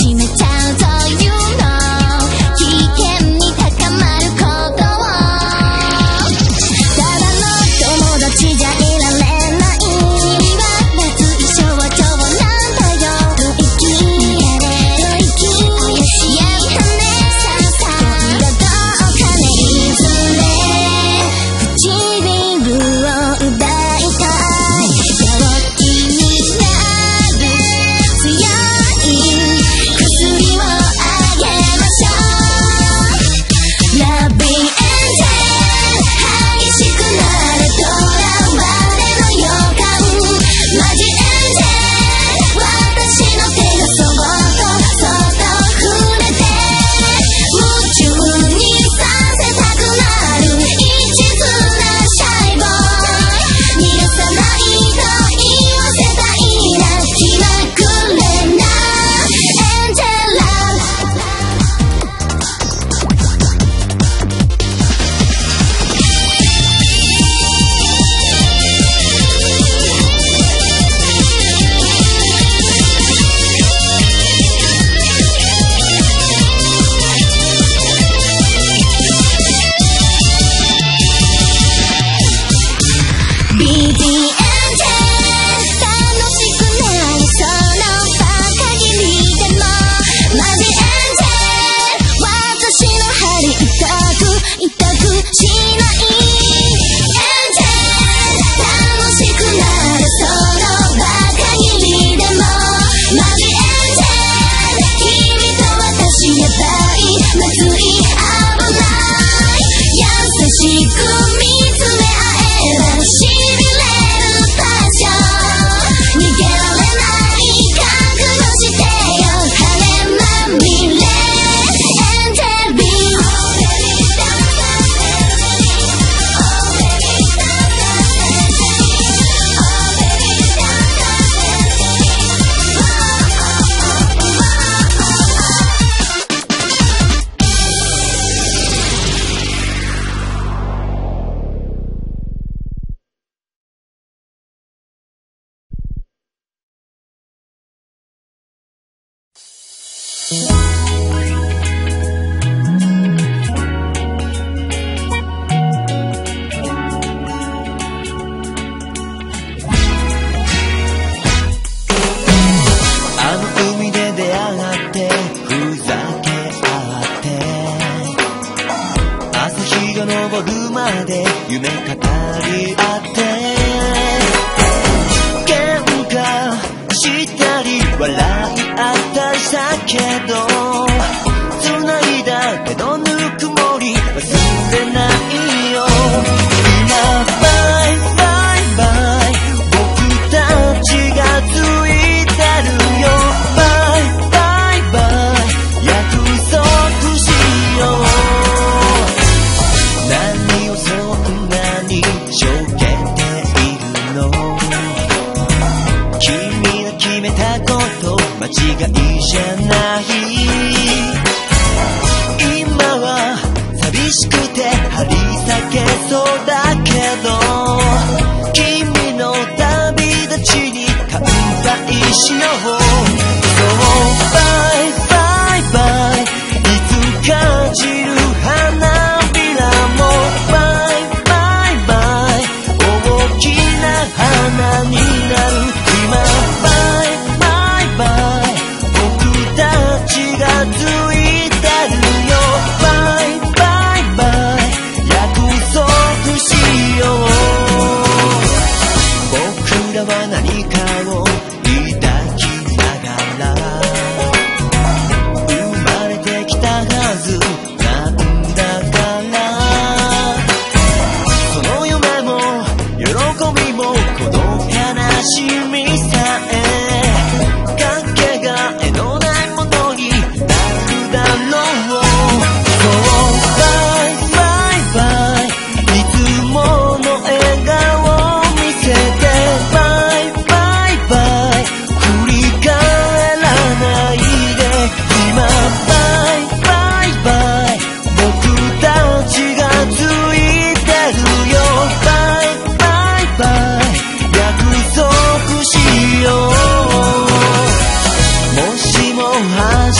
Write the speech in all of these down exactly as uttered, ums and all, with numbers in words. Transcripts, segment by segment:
寂しくて張り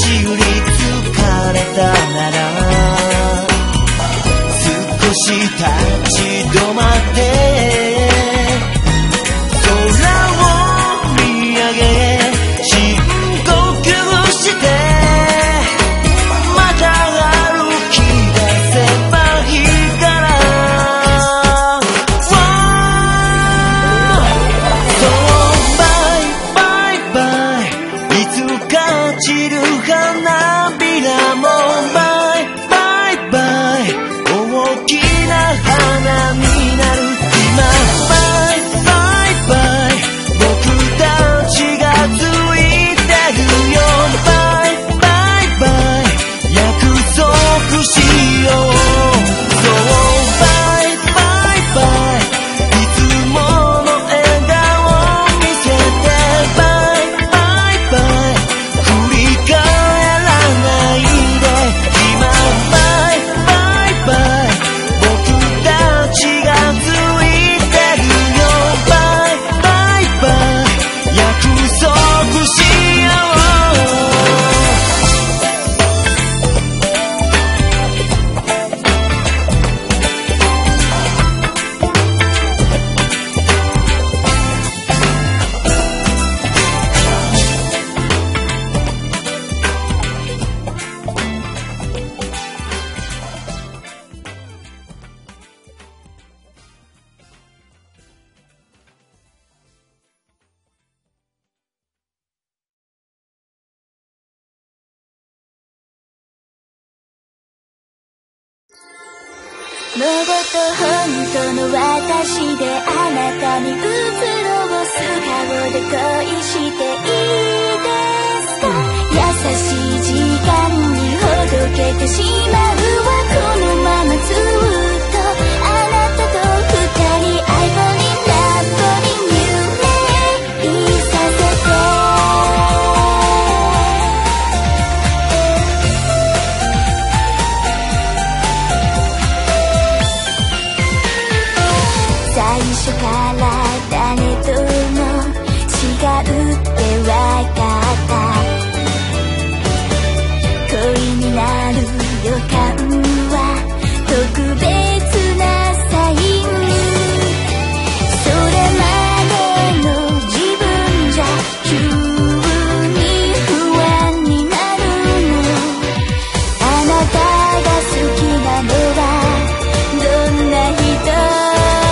り疲れたなら少し立ち止まって空を見上げ深呼吸してまた歩き出せばいいからそうバイバイバイいつか散る花びらもバイバイバイ大きな花になる今バイバイバイ僕たちがついてるよバイバイバイ約束しようそうバイバイバイいつもの笑顔見せてバイバイバイ振り返らないで今バイバイバイ僕たちがついてるよバイバイバイ約束しようもっと本当の私であなたにうつろう素顔で恋していいですか優しい時間にほどけてしまうわこのままずっとあなたと二人愛子にラットに夢いさせて最初から誰とも違うって分かった恋になる予感は特別なサインそれまでの自分じゃ急に不安になるのあなたが好きなのはどんな人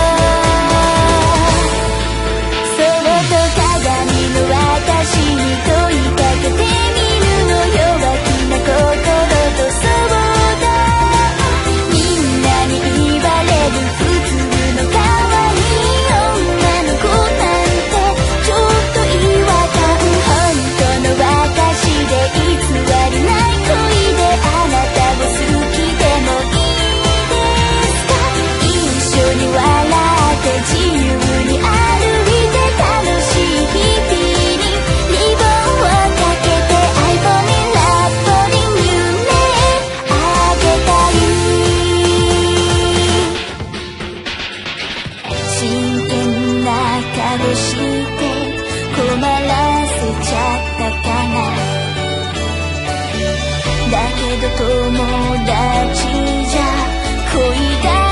私に問いかけてみるの弱気な心と相談みんなに言われる普通の可愛い女の子なんてちょっと違和感本当の私で偽りない恋であなたを好きでもいいですか一緒に笑って自由に歩いて楽しい日々顔して困らせちゃったかなだけど友達じゃ恋だ